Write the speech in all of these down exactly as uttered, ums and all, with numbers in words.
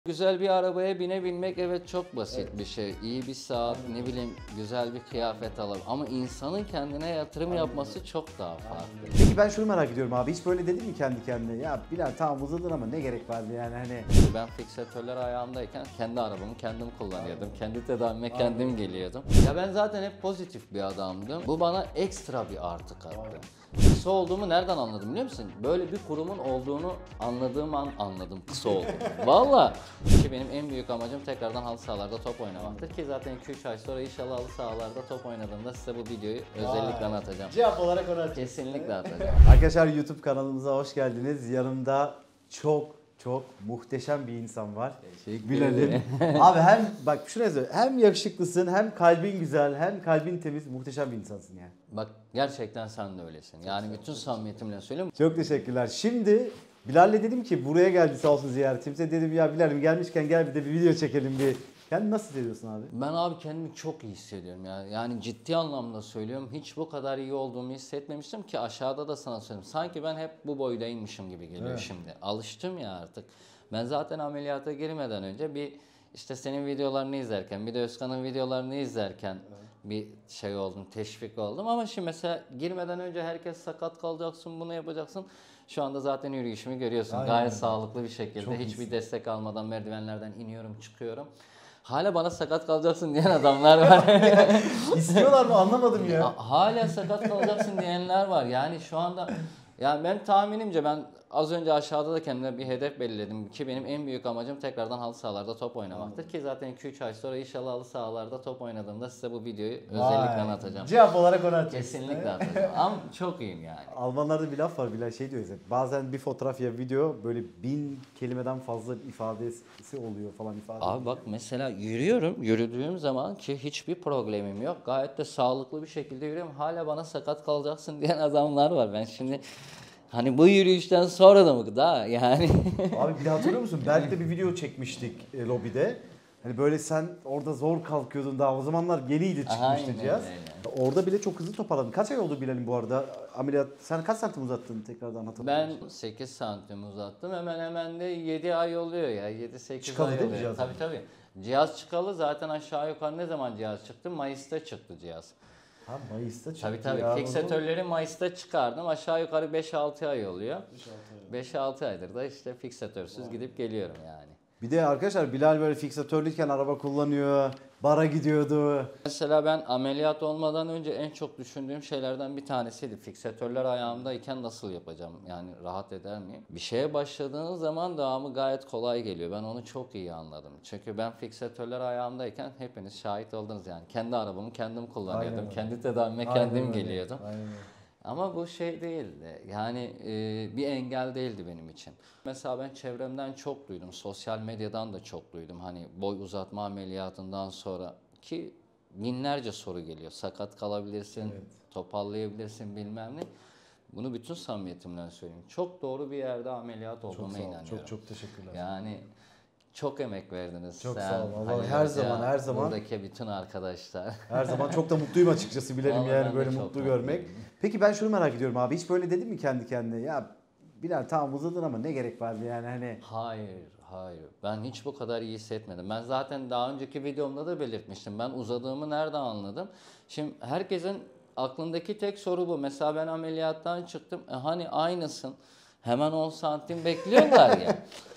Güzel bir arabaya binebilmek evet çok basit evet. bir şey. İyi bir saat, ne bileyim güzel bir kıyafet alalım. Ama insanın kendine yatırım yapması çok daha farklı. Peki ben şunu merak ediyorum abi. Hiç böyle dedin mi kendi kendine? Ya Bilal tamam uzadın ama ne gerek vardı yani hani. Ben fiksatörler ayağımdayken kendi arabamı kendim kullanıyordum. Kendi tedavime kendim geliyordum. Ya ben zaten hep pozitif bir adamdım. Bu bana ekstra bir artı kattı. Kısa olduğumu nereden anladım biliyor musun? Böyle bir kurumun olduğunu anladığım an anladım kısa olduğumu. Valla. Ki benim en büyük amacım tekrardan halı sahalarda top oynamaktır ki zaten iki üç ay sonra inşallah halı sahalarda top oynadığımda size bu videoyu özellikle atacağım. Cevap olarak onu atacağım. Kesinlikle atacağım. Arkadaşlar YouTube kanalımıza hoş geldiniz. Yanımda çok çok muhteşem bir insan var. Bilal'im. Abi hem bak şuna söyle, hem yakışıklısın, hem kalbin güzel, hem kalbin temiz, muhteşem bir insansın yani. Bak gerçekten sen de öylesin. Yani bütün samimiyetimle söylüyorum. Çok teşekkürler. Şimdi Bilal'le dedim ki buraya geldi sağ olsun ziyaretimize. Dedim ya Bilal'im gelmişken gel bir de bir video çekelim bir. Kendini nasıl hissediyorsun abi? Ben abi kendimi çok iyi hissediyorum ya. Yani ciddi anlamda söylüyorum. Hiç bu kadar iyi olduğumu hissetmemiştim ki aşağıda da sana söyleyeyim. Sanki ben hep bu boydaymışım gibi geliyor evet. Şimdi. Alıştım ya artık. Ben zaten ameliyata girmeden önce bir işte senin videolarını izlerken, bir de Özkan'ın videolarını izlerken evet. Bir şey oldum, teşvik oldum. Ama şimdi mesela girmeden önce herkes sakat kalacaksın, bunu yapacaksın. Şu anda zaten yürüyüşümü görüyorsun. Aynen. Gayet sağlıklı bir şekilde. Çok hiçbir iyisin. Destek almadan merdivenlerden iniyorum, çıkıyorum. Hala bana sakat kalacaksın diyen adamlar var. İstiyorlar mı anlamadım ya. Hala sakat kalacaksın diyenler var. Yani şu anda yani ben tahminimce ben az önce aşağıda da kendime bir hedef belirledim ki benim en büyük amacım tekrardan halı sahalarda top oynamaktır ki zaten iki üç ay sonra inşallah halı sahalarda top oynadığımda size bu videoyu özellikle atacağım. Cevap olarak onu atacağım. Kesinlikle atacağım. Ama çok iyiyim yani. Almanlarda bir laf var Bilal şey diyor bazen bir fotoğraf ya video böyle bin kelimeden fazla ifadesi oluyor falan ifade. Abi bak mesela yürüyorum. Yürüdüğüm zaman ki hiçbir problemim yok. Gayet de sağlıklı bir şekilde yürüyorum. Hala bana sakat kalacaksın diyen adamlar var. Ben şimdi hani bu yürüyüşten sonra da mı daha yani? Abi bir de hatırlıyor musun? Belki de bir video çekmiştik e, lobide. Hani böyle sen orada zor kalkıyordun daha o zamanlar yeniydi çıkmıştı aynen, cihaz. Aynen. Orada bile çok hızlı toparladın. Kaç ay oldu Bilal'im bu arada ameliyat? Sen kaç santim uzattın tekrardan hatırlamıyor musun? Ben sekiz santim uzattım. Hemen hemen de yedi ay oluyor ya. yedi sekiz çıkalı ay değil oluyor. Mi tabii tabii. Cihaz çıkalı zaten aşağı yukarı ne zaman cihaz çıktı? Mayıs'ta çıktı cihaz. Ha Mayıs'ta çıktı. Tabii tabii. Fiksatörleri Mayıs'ta çıkardım. Aşağı yukarı beş altı ay oluyor. beş altı aydır da işte fiksatörsüz wow. Gidip geliyorum yani. Bir de arkadaşlar Bilal böyle fiksatörlüyken araba kullanıyor, bara gidiyordu. Mesela ben ameliyat olmadan önce en çok düşündüğüm şeylerden bir tanesiydi. Fiksatörler ayağımdayken nasıl yapacağım? Yani rahat eder miyim? Bir şeye başladığınız zaman devamı gayet kolay geliyor. Ben onu çok iyi anladım. Çünkü ben fiksatörler ayağımdayken hepiniz şahit oldunuz yani. Kendi arabamı kendim kullanıyordum. Aynen. Kendi tedavime Aynen kendim öyle. geliyordum. Aynen. Ama bu şey değildi. Yani e, bir engel değildi benim için. Mesela ben çevremden çok duydum. Sosyal medyadan da çok duydum. Hani boy uzatma ameliyatından sonra ki binlerce soru geliyor. Sakat kalabilirsin, evet. Toparlayabilirsin bilmem ne. Bunu bütün samimiyetimle söyleyeyim. Çok doğru bir yerde ameliyat olduğuma inanıyorum. Çok çok teşekkürler. Yani çok emek verdiniz. Çok sen, sağ olun. Hani her zaman her zaman. Buradaki bütün arkadaşlar. Her zaman çok da mutluyum açıkçası Bilal'im yani böyle mutlu görmek. Peki ben şunu merak ediyorum abi. Hiç böyle dedin mi kendi kendine? Ya Bilal tamam uzadın ama ne gerek vardı yani hani. Hayır, hayır. Ben hiç bu kadar iyi hissetmedim. Ben zaten daha önceki videomda da belirtmiştim. Ben uzadığımı nereden anladım? Şimdi herkesin aklındaki tek soru bu. Mesela ben ameliyattan çıktım. E hani aynısın. Hemen on santim bekliyorlar ya.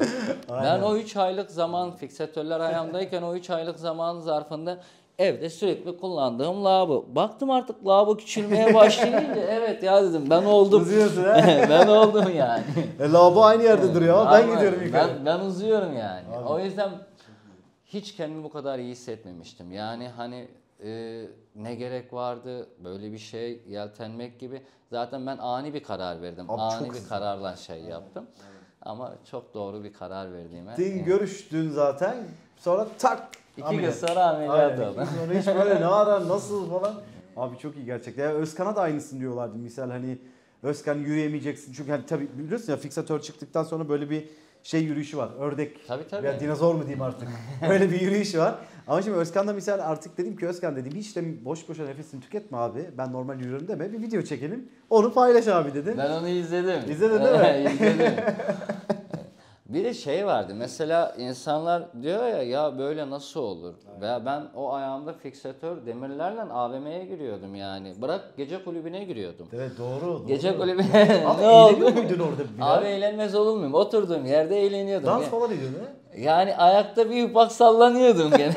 Ben o üç aylık zaman fiksatörler ayağımdayken o üç aylık zaman zarfında evde sürekli kullandığım lavabo. Baktım artık lavabo küçülmeye başlayınca evet ya dedim ben oldum. Uzuyorsun ha? Ben oldum yani. E, lavabo aynı yerde duruyor ama ben gidiyorum yukarı. Ben, ben uzuyorum yani. Abi. O yüzden hiç kendimi bu kadar iyi hissetmemiştim. Yani hani e, ne gerek vardı böyle bir şey yeltenmek gibi. Zaten ben ani bir karar verdim. Abi ani bir kararla şey yaptım. Evet, evet. Ama çok doğru bir karar verdiğime. Din yani. Görüştün zaten sonra tak. İki ameliyat. Gün sonra ameliyat oldu. Sonra hiç böyle ne ara nasıl falan. Abi çok iyi gerçekten. Ya Özkan'a da aynısını diyorlardı. Misal hani Özkan yürüyemeyeceksin. Çünkü hani tabii biliyorsun ya fiksatör çıktıktan sonra böyle bir şey yürüyüşü var. Ördek. Tabii tabii. Ya dinozor mu diyeyim artık. Böyle bir yürüyüş var. Ama şimdi Özkan'da misal artık dedim ki Özkan dedim hiç de boş boşa nefesini tüketme abi. Ben normal yürüyorum deme. Bir video çekelim. Onu paylaş abi dedim. Ben onu izledim. İzledin değil mi? İzledim. Bir de şey vardı mesela insanlar diyor ya ya böyle nasıl olur? Veya ben o ayağımda fiksetör demirlerle A V M'ye giriyordum yani. Bırak gece kulübüne giriyordum. Evet doğru. doğru. Gece kulübüne Abi ne oldu? eğleniyor muydun orada Bilal? Abi eğlenmez olur muyum? Oturduğum yerde eğleniyordum. Dans Ya- falan ediyordun ha? Yani ayakta bir ufak sallanıyordum gene.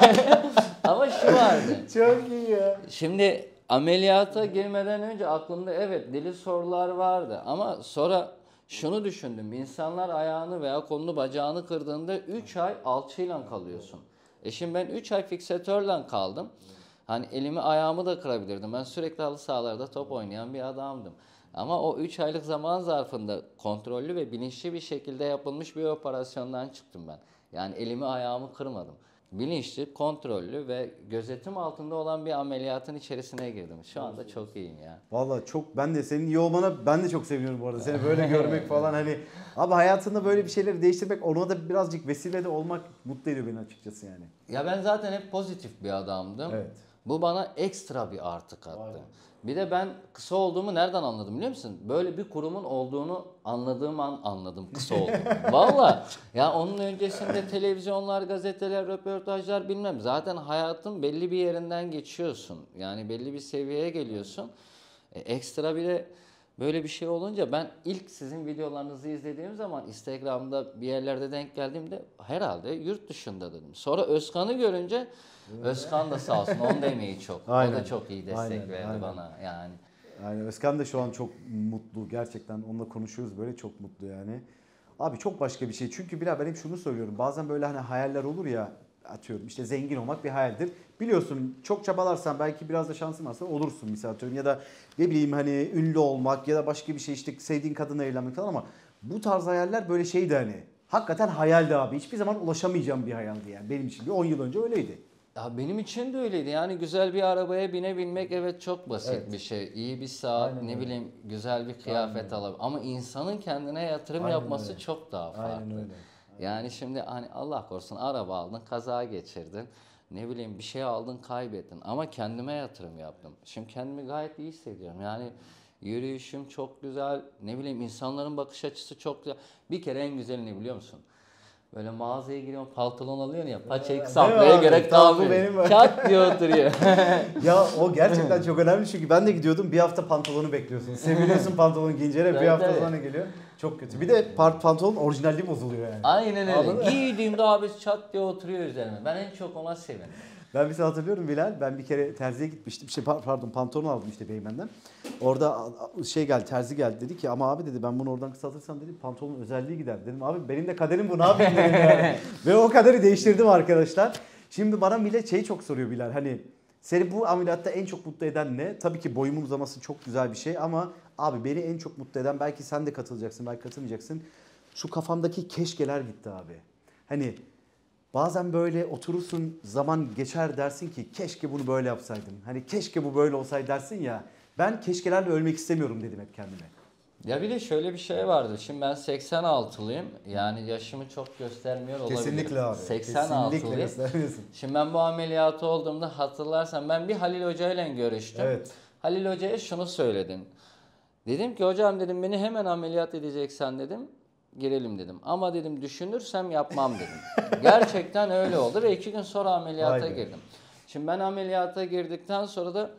Ama şu vardı. Çok iyi ya. Şimdi ameliyata girmeden önce aklımda evet deli sorular vardı ama sonra şunu düşündüm. İnsanlar ayağını veya kolunu bacağını kırdığında üç ay alçıyla kalıyorsun. E şimdi ben üç ay fiksetörle kaldım. Hani elimi ayağımı da kırabilirdim. Ben sürekli halı sahalarda top oynayan bir adamdım. Ama o üç aylık zaman zarfında kontrollü ve bilinçli bir şekilde yapılmış bir operasyondan çıktım ben. Yani elimi ayağımı kırmadım. Bilinçli, kontrollü ve gözetim altında olan bir ameliyatın içerisine girdim. Şu anda çok iyiyim ya. Valla çok ben de senin iyi olmana ben de çok seviniyorum bu arada. Seni böyle görmek falan hani abi hayatında böyle bir şeyleri değiştirmek ona da birazcık vesile de olmak mutlu ediyor beni açıkçası yani. Ya ben zaten hep pozitif bir adamdım. Evet. Bu bana ekstra bir artı kattı. Vay be. Bir de ben kısa olduğumu nereden anladım biliyor musun? Böyle bir kurumun olduğunu anladığım an anladım kısa olduğumu. Valla ya onun öncesinde televizyonlar, gazeteler, röportajlar bilmem. Zaten hayatın belli bir yerinden geçiyorsun. Yani belli bir seviyeye geliyorsun. E, ekstra bir de böyle bir şey olunca ben ilk sizin videolarınızı izlediğim zaman Instagram'da bir yerlerde denk geldiğimde herhalde yurt dışında dedim. Sonra Özkan'ı görünce Özkan da sağ olsun onun da emeği çok. O Aynen. da çok iyi destek Aynen, verdi aynen. bana yani. Yani Özkan da şu an çok mutlu gerçekten onunla konuşuyoruz böyle çok mutlu yani. Abi çok başka bir şey çünkü Bilal ben hep şunu söylüyorum bazen böyle hani hayaller olur ya atıyorum işte zengin olmak bir hayaldir. Biliyorsun çok çabalarsan belki biraz da şansın varsa olursun misal atıyorum ya da ne bileyim hani ünlü olmak ya da başka bir şey işte sevdiğin kadınla evlenmek falan ama bu tarz hayaller böyle şeydi hani. Hakikaten hayaldi abi. Hiçbir zaman ulaşamayacağım bir hayaldi yani. Benim için bir on yıl önce öyleydi. Ya benim için de öyleydi. Yani güzel bir arabaya binebilmek evet çok basit Evet. bir şey. İyi bir saat, Aynen ne öyle. bileyim güzel bir kıyafet Aynen alabilir. Ama insanın kendine yatırım Aynen yapması öyle. çok daha farklı. Aynen öyle. Yani şimdi hani Allah korusun araba aldın, kaza geçirdin. Ne bileyim bir şey aldın, kaybettin. Ama kendime yatırım yaptım. Şimdi kendimi gayet iyi hissediyorum. Yani yürüyüşüm çok güzel. Ne bileyim insanların bakış açısı çok güzel. Bir kere en güzeli ne biliyor musun? Böyle mağazaya giriyorsun, pantolon alıyorsun ya, paçayı Değil mi kısaltmaya abi? gerek Tam bu kalmıyor. benim- Çat diye oturuyor. Ya o gerçekten çok önemli çünkü ben de gidiyordum bir hafta pantolonu bekliyorsun. Seviniyorsun pantolon giyince bir Tabii, hafta tabii. sonra geliyor. Çok kötü. Bir de par- pantolonun orijinalliği bozuluyor yani. Aynen Anladın mı? öyle. Giydiğimde abi çat diye oturuyor üzerine. Ben en çok ona sevindim. Ben bir şey hatırlıyorum Bilal. Ben bir kere terziye gitmiştim. Şey par- pardon pantolon aldım işte Beymen'den. Orada a- a- şey geldi terzi geldi dedi ki ama abi dedi ben bunu oradan kısaltırsam dedi pantolonun özelliği gider. Dedim abi benim de kaderim bu ne yapayım dedim yani. Ve o kaderi değiştirdim arkadaşlar. Şimdi bana millet şey çok soruyor Bilal hani seni bu ameliyatta en çok mutlu eden ne? Tabii ki boyumun uzaması çok güzel bir şey ama abi beni en çok mutlu eden belki sen de katılacaksın belki katılmayacaksın. Şu kafamdaki keşkeler gitti abi. Hani bazen böyle oturursun zaman geçer dersin ki keşke bunu böyle yapsaydım. Hani keşke bu böyle olsaydı dersin ya. Ben keşkelerle ölmek istemiyorum dedim hep kendime. Ya bir de şöyle bir şey vardı. Şimdi ben seksen altılıyım. Yani yaşımı çok göstermiyor olabilirim. Kesinlikle abi. seksen Kesinlikle altılıyım. göstermiyorsun. Şimdi ben bu ameliyatı olduğumda hatırlarsan ben bir Halil Hoca ile görüştüm. Evet. Halil Hoca'ya şunu söyledim. Dedim ki hocam dedim beni hemen ameliyat edeceksen dedim girelim dedim. Ama dedim düşünürsem yapmam dedim. Gerçekten öyle oldu ve iki gün sonra ameliyata Vay be. girdim. Şimdi ben ameliyata girdikten sonra da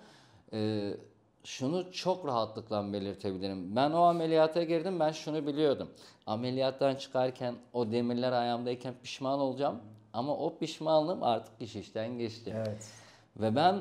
e, şunu çok rahatlıkla belirtebilirim. Ben o ameliyata girdim ben şunu biliyordum. Ameliyattan çıkarken o demirler ayağımdayken pişman olacağım. Ama o pişmanlığım artık iş işten geçti. Evet. Ve ben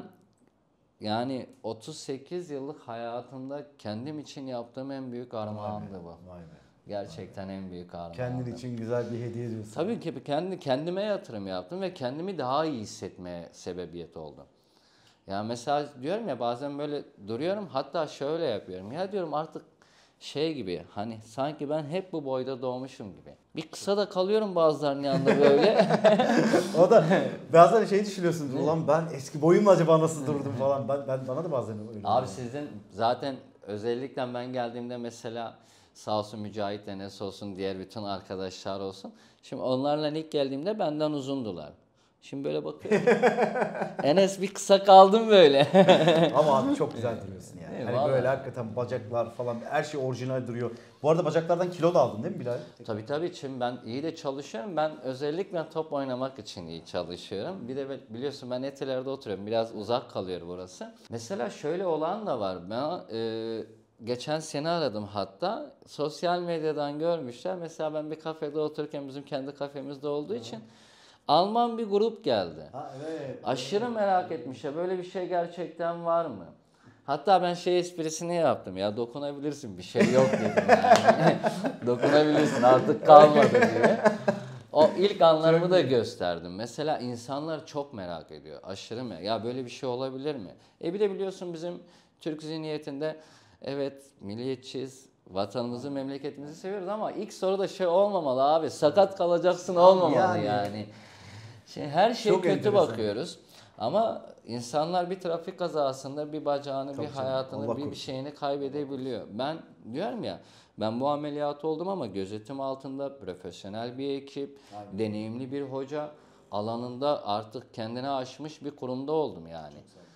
yani otuz sekiz yıllık hayatımda kendim için yaptığım en büyük armağandı bu. Vay be. Gerçekten en büyük armağandı. Kendin için güzel bir hediye diyorsun. Tabii ki kendi kendime yatırım yaptım ve kendimi daha iyi hissetmeye sebebiyet oldu. Ya mesela diyorum ya bazen böyle duruyorum hatta şöyle yapıyorum. Ya diyorum artık şey gibi hani sanki ben hep bu boyda doğmuşum gibi. Bir kısa da kalıyorum bazılarının yanında böyle. O da bazen şey düşünüyorsun. Ulan ben eski boyumla acaba nasıl durdum falan. Ben, ben bana da bazen öyle oluyor. Abi sizin zaten özellikle ben geldiğimde mesela sağ olsun Mücahit Enes olsun diğer bütün arkadaşlar olsun. Şimdi onlarla ilk geldiğimde benden uzundular. Şimdi böyle bakıyorum. Enes bir kısa kaldım böyle. Ama abi çok güzel duruyorsun yani. Evet, Hani vallahi. böyle hakikaten bacaklar falan her şey orijinal duruyor. Bu arada bacaklardan kilo da aldın değil mi Bilal? Tabii tabii, şimdi ben iyi de çalışıyorum. Ben özellikle top oynamak için iyi çalışıyorum. Bir de be- biliyorsun ben Etiler'de oturuyorum. Biraz uzak kalıyor burası. Mesela şöyle olan da var. Ben e, geçen sene aradım hatta. Sosyal medyadan görmüşler. Mesela ben bir kafede otururken bizim kendi kafemizde olduğu için Alman bir grup geldi. Ha evet. Aşırı merak etmişler. Böyle bir şey gerçekten var mı? Hatta ben şey esprisini yaptım ya, dokunabilirsin bir şey yok dedim yani. Dokunabilirsin artık kalmadı diye. O ilk anlarımı da gösterdim. Mesela insanlar çok merak ediyor. Aşırı merak. Ya böyle bir şey olabilir mi? E bir de biliyorsun bizim Türk zihniyetinde evet milliyetçiyiz. Vatanımızı, memleketimizi seviyoruz ama ilk soruda şey olmamalı abi. Sakat kalacaksın olmamalı yani. Yani. Şey, her şeye Çok kötü enteresan. bakıyoruz. Ama insanlar bir trafik kazasında bir bacağını, Tabii bir canım, hayatını, Allah bir, bir korusun. şeyini kaybedebiliyor. Ben diyorum ya, ben bu ameliyatı oldum ama gözetim altında profesyonel bir ekip, Aynen. deneyimli bir hoca, alanında artık kendine aşmış bir kurumda oldum yani.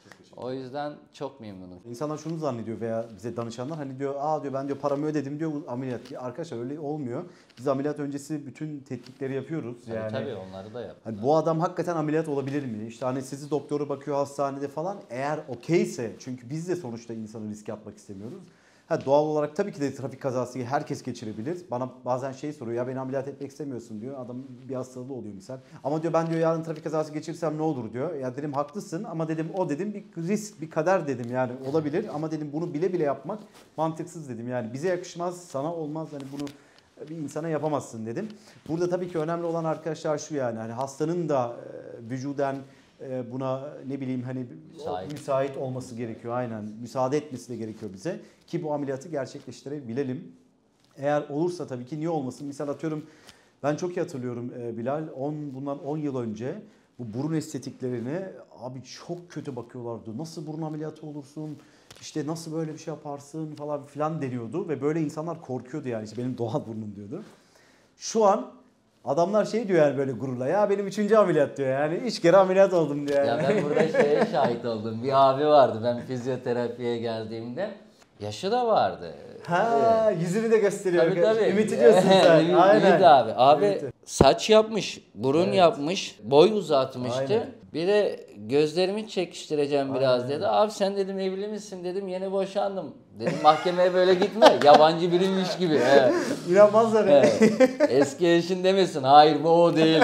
O yüzden çok memnunum. İnsanlar şunu zannediyor veya bize danışanlar hani diyor aa diyor ben diyor paramı ödedim diyor bu ameliyat. Arkadaşlar öyle olmuyor. Biz ameliyat öncesi bütün tetkikleri yapıyoruz. Tabii Yani tabii, onları da yaptım. hani bu adam hakikaten ameliyat olabilir mi? İşte anestezi doktoru bakıyor hastanede falan. Eğer okeyse çünkü biz de sonuçta insanı riske atmak istemiyoruz. Ha, doğal olarak tabii ki de trafik kazası herkes geçirebilir. Bana bazen şey soruyor ya beni ameliyat etmek istemiyorsun diyor. Adam bir hastalığı oluyor misal. Ama diyor ben diyor yarın trafik kazası geçirsem ne olur diyor. Ya dedim haklısın ama dedim o dedim bir risk bir kader dedim yani olabilir. Ama dedim bunu bile bile yapmak mantıksız dedim. Yani bize yakışmaz sana olmaz hani bunu bir insana yapamazsın dedim. Burada tabii ki önemli olan arkadaşlar şu yani hani hastanın da e, vücuden e, buna ne bileyim hani Müsait. müsait olması gerekiyor aynen. Müsaade etmesi de gerekiyor bize ki bu ameliyatı gerçekleştirebilelim. Eğer olursa tabii ki niye olmasın? Misal atıyorum ben çok iyi hatırlıyorum e, Bilal on bundan on yıl önce bu burun estetiklerine abi çok kötü bakıyorlardı. Nasıl burun ameliyatı olursun? İşte nasıl böyle bir şey yaparsın falan filan deniyordu ve böyle insanlar korkuyordu yani işte benim doğal burnum diyordu. Şu an adamlar şey diyor yani böyle gururla ya benim üçüncü ameliyat diyor yani üç kere ameliyat oldum diyor yani. Ya ben burada şeye şahit oldum. Bir abi vardı ben fizyoterapiye geldiğimde. Yaşı da vardı. Ha yüzünü de gösteriyor. Tabii tabii. Ümit ediyorsun sen. Ümit- Aynen. Ümit abi. Abi Evet. saç yapmış, burun Evet. yapmış, boy uzatmıştı. Aynen. Bir de gözlerimi çekiştireceğim biraz Aynen. dedi. Abi sen dedim evli misin dedim, yeni boşandım. Dedim mahkemeye böyle gitme, yabancı biriymiş gibi. Evet. İnanmazlar. Evet. Eski eşin demesin, hayır bu o değil.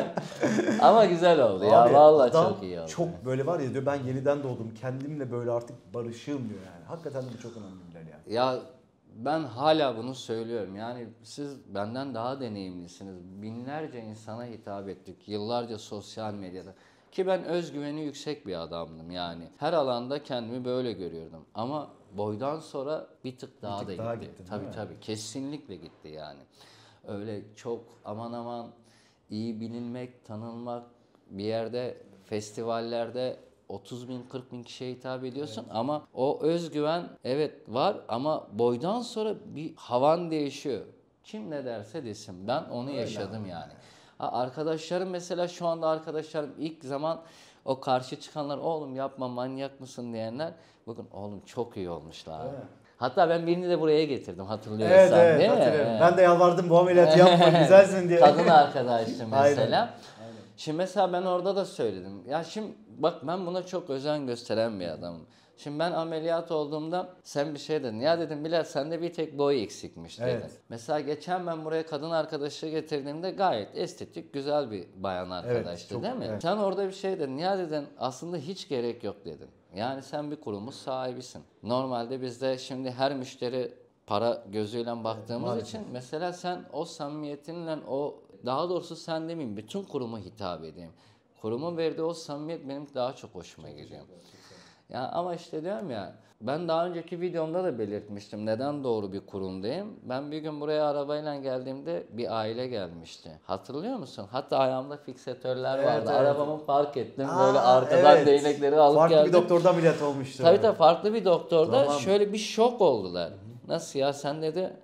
Ama güzel oldu ya, Abi, vallahi adam çok iyi oldu. Çok böyle var ya diyor ben yeniden doğdum. Kendimle böyle artık barışığım diyor yani. Hakikaten de bu çok önemli Bilal yani. Ya ben hala bunu söylüyorum. Yani siz benden daha deneyimlisiniz. Binlerce insana hitap ettik. Yıllarca sosyal medyada. Ki ben özgüveni yüksek bir adamdım yani. Her alanda kendimi böyle görüyordum. Ama boydan sonra bir tık daha tık da daha gitti. gittin, değil Tabii mi? tabii. Kesinlikle gitti yani. Öyle çok aman aman iyi bilinmek, tanınmak, bir yerde festivallerde otuz bin kırk bin kişiye hitap ediyorsun ama o özgüven evet var ama boydan sonra bir havan değişiyor. Kim ne derse desin, ben onu yaşadım yani. Ha, arkadaşlarım mesela şu anda arkadaşlarım ilk zaman o karşı çıkanlar oğlum yapma manyak mısın diyenler bugün oğlum çok iyi olmuşlar. Evet. Hatta ben birini de buraya getirdim hatırlıyorsan Evet evet değil mi? hatırlıyorum. Evet. Ben de yalvardım bu ameliyatı yapma güzelsin diye. Kadın arkadaştı mesela. Aynen. Şimdi mesela ben orada da söyledim. Ya şimdi bak ben buna çok özen gösteren bir adamım. Şimdi ben ameliyat olduğumda sen bir şey dedin. Ya dedim Bilal sende bir tek boy eksikmiş dedin. Evet. Mesela geçen ben buraya kadın arkadaşı getirdiğimde gayet estetik güzel bir bayan arkadaştı çok- değil mi? evet. Sen orada bir şey dedin. Ya dedin aslında hiç gerek yok dedin. Yani sen bir kurumun sahibisin. Normalde bizde şimdi her müşteri para gözüyle baktığımız maalesef. için mesela sen o samimiyetinle o daha doğrusu sen demeyeyim bütün kuruma hitap edeyim. Kurumun verdiği o samimiyet benim daha çok hoşuma gidiyor. Ya ama işte diyorum ya ben daha önceki videomda da belirtmiştim neden doğru bir kurumdayım. Ben bir gün buraya arabayla geldiğimde bir aile gelmişti. Hatırlıyor musun? Hatta ayağımda fiksatörler Evet, vardı. evet. Arabamı park ettim. Aa, böyle arkadan evet. değnekleri alıp Farklı geldim. bir doktorda ameliyat olmuştu. Tabii tabii farklı bir doktorda Tamam. şöyle bir şok oldular. Nasıl ya sen dedi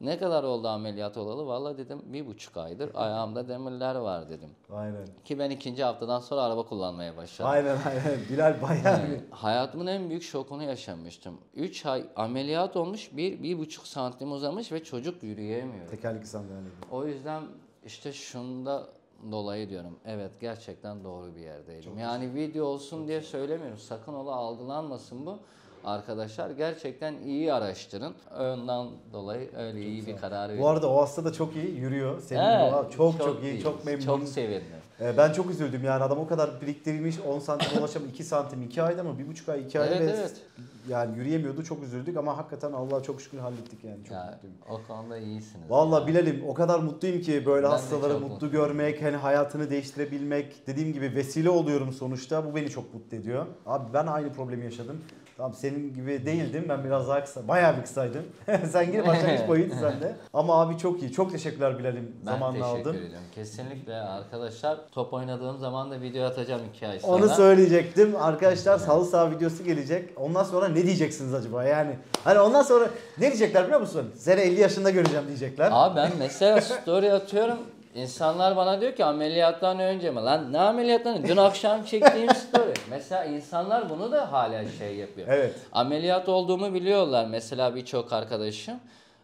Ne kadar oldu ameliyat olalı? Valla dedim bir buçuk aydır ayağımda demirler var dedim. Aynen. Ki ben ikinci haftadan sonra araba kullanmaya başladım. Aynen aynen. Bilal bayağı Yani bir... hayatımın en büyük şokunu yaşamıştım. üç ay ameliyat olmuş, bir, bir buçuk santim uzamış ve çocuk yürüyemiyor. Tekerlekli sandalye. O yüzden işte şunda dolayı diyorum. Evet, gerçekten doğru bir yerdeydim. Çok yani video olsun diye söylemiyorum. Sakın ola algılanmasın bu. Arkadaşlar gerçekten iyi araştırın. Ondan dolayı öyle çok iyi bir karar verin. Bu arada o hasta da çok iyi yürüyor. Senin Evet, gibi o- çok çok, çok iyi, iyi. çok memnun. Çok sevindim. Ee, Ben çok üzüldüm yani adam o kadar biriktirmiş on santim ulaşam iki santim iki ayda mı bir buçuk ay iki ayda Evet, ve evet. yani yürüyemiyordu çok üzüldük ama hakikaten Allah'a çok şükür hallettik yani çok Ya, mutluyum. o konuda iyisiniz. Vallahi ya. Bilal'im o kadar mutluyum ki böyle Ben de hastaları çok mutlu mutluyum. görmek, hani hayatını değiştirebilmek, dediğim gibi vesile oluyorum sonuçta. Bu beni çok mutlu ediyor. Abi ben aynı problemi yaşadım. Tamam senin gibi değildim. Ben biraz daha kısa, bayağı bir kısaydım. Sen gir başlangıç boyuydu sen de. Ama abi çok iyi. Çok teşekkürler Bilal'im. Ben Zamanını teşekkür aldın. ediyorum. Kesinlikle arkadaşlar top oynadığım zaman da video atacağım iki ay sonra. Onu söyleyecektim. Arkadaşlar halı saha videosu gelecek. Ondan sonra ne diyeceksiniz acaba? Yani hani ondan sonra ne diyecekler biliyor musun? Seni elli yaşında göreceğim diyecekler. Abi ben mesela story atıyorum. İnsanlar bana diyor ki ameliyattan önce mi? Lan ne ameliyattan? Dün akşam çektiğim story. Mesela insanlar bunu da hala şey yapıyor. Evet. Ameliyat olduğumu biliyorlar mesela birçok arkadaşım.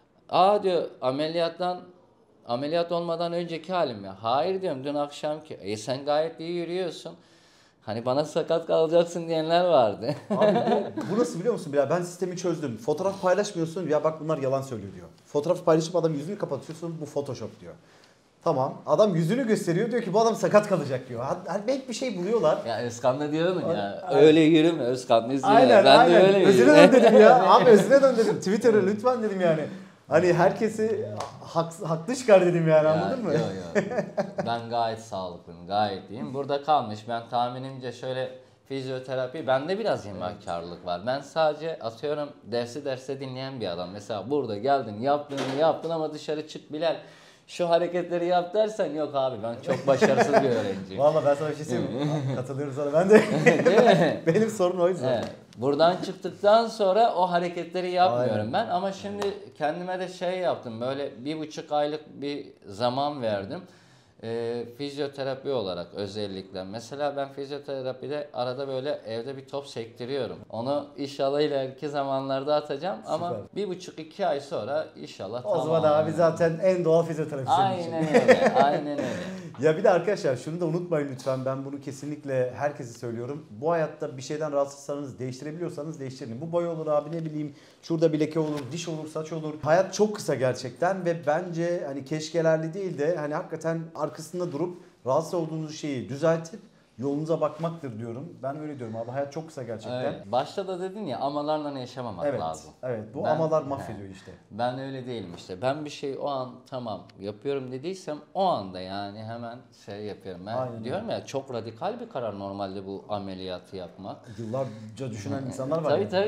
Aa diyor ameliyattan ameliyat olmadan önceki halim ya. Hayır diyorum dün akşamki. E sen gayet iyi yürüyorsun. Hani bana sakat kalacaksın diyenler vardı. Abi bu, bu nasıl biliyor musun Bilal? Ben sistemi çözdüm. Fotoğraf paylaşmıyorsun. Ya bak bunlar yalan söylüyor diyor. Fotoğraf paylaşıp adam yüzünü kapatıyorsun. Bu Photoshop diyor. Tamam. Adam yüzünü gösteriyor. Diyor ki bu adam sakat kalacak diyor. Hani belki bir şey buluyorlar. Ya Özkan da diyordun ya. Aynen. Öyle yürüme Özkan izliyor. Aynen Ben aynen. de öyle Özüne yürüyorum. dön dedim ya. Abi özüne dön dedim. Twitter'a lütfen dedim yani. Hani herkesi hak, haklı çıkar dedim yani Ya, anladın mı? Yok yok. Ben gayet sağlıklıyım, gayet iyiyim. Burada kalmış. Ben tahminimce şöyle fizyoterapi, bende biraz himakarlık var. Ben sadece atıyorum dersi derse dinleyen bir adam. Mesela burada geldin, yaptın, yaptın ama dışarı çık Bilal. Şu hareketleri yap dersen yok abi ben çok başarısız bir öğrenciyim. Valla ben sana bir şey söyleyeyim mi? Katılıyorum sana. Ben de Değil mi? benim sorun oydu zaten. Evet. Buradan çıktıktan sonra o hareketleri yapmıyorum Aynen. ben ama şimdi kendime de şey yaptım böyle bir buçuk aylık bir zaman verdim. Ee, fizyoterapi olarak özellikle. Mesela ben fizyoterapide arada böyle evde bir top sektiriyorum. Onu inşallah ileriki zamanlarda atacağım ama Süper. bir buçuk iki ay sonra inşallah O zaman abi zaten en doğal fizyoterapist senin için. Aynen öyle, aynen öyle. Ya bir de arkadaşlar şunu da unutmayın lütfen, ben bunu kesinlikle herkese söylüyorum. Bu hayatta bir şeyden rahatsızsanız, değiştirebiliyorsanız değiştirin. Bu boy olur abi, ne bileyim şurada bir leke olur, diş olur, saç olur. Hayat çok kısa gerçekten ve bence hani keşkelerli değil de hani hakikaten arkasında durup rahatsız olduğunuz şeyi düzeltip yolunuza bakmaktır diyorum. Ben öyle diyorum abi, hayat çok kısa gerçekten. Evet. Başta da dedin ya amalarla yaşamamak Evet, lazım. evet. Bu Ben- amalar mahvediyor işte. Ben öyle değilim işte. Ben bir şey o an tamam yapıyorum dediysem o anda yani hemen şey yapıyorum. Ben Aynen diyorum ya çok radikal bir karar normalde bu ameliyatı yapmak. Yıllarca düşünen insanlar var. Tabii yani.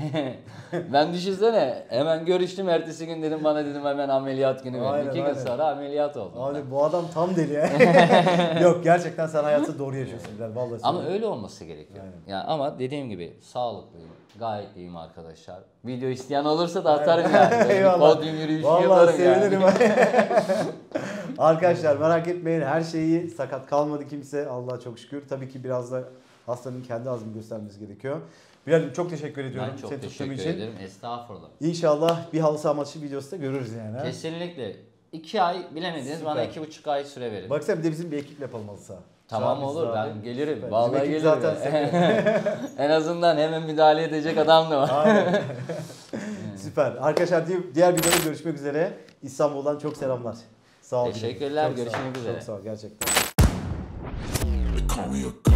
tabii. Ben düşünsene hemen görüştüm ertesi gün dedim bana dedim hemen ameliyat günü verin. Aynen, İki gün aynen. sonra ameliyat oldum. ben. Abi bu adam tam deli ya. Yok gerçekten sen hayatı doğru yaşıyorsun Bilal. Vallahi Ama söylüyorum. öyle olması gerekiyor. Aynen. Yani ama dediğim gibi sağlıklıyım. Gayet iyiyim arkadaşlar. Video isteyen olursa da atarım yani. Böyle bir Eyvallah. podyum yürüyüşü Vallahi yaparım sevinirim. yani. Arkadaşlar merak etmeyin, her şeyi sakat kalmadı kimse. Allah'a çok şükür. Tabii ki biraz da hastanın kendi azmini göstermemiz gerekiyor. Bilal'im çok teşekkür ediyorum. Ben çok seni tuttuğum teşekkür için. ederim. Estağfurullah. İnşallah bir halı saha maçı videosu da görürüz yani. ha? Kesinlikle. İki ay bilemediniz bana Süper. iki buçuk ay süre verin. Baksana bir de bizim bir ekiple yapalım halı saha. Tamam Çağır bizi olur abi. ben gelirim. Süper. Vallahi Bizim ekip gelirim. zaten seviyor. En azından hemen müdahale edecek adam da var. Aynen. Süper. Arkadaşlar di- diğer videoda görüşmek üzere. İstanbul'dan çok selamlar. Sağ ol. Teşekkürler, Çok sağ ol. görüşmek üzere. Çok sağ ol gerçekten. They call me a